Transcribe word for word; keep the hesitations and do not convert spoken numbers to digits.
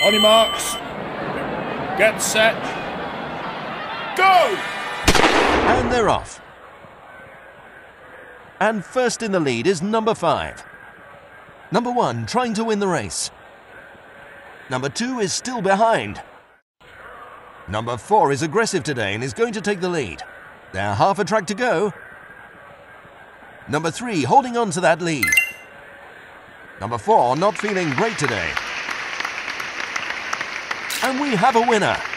On your marks. Get set. Go! And they're off. And first in the lead is number five. Number one trying to win the race. Number two is still behind. Number four is aggressive today and is going to take the lead. They're half a track to go. Number three holding on to that lead. Number four not feeling great today. And we have a winner.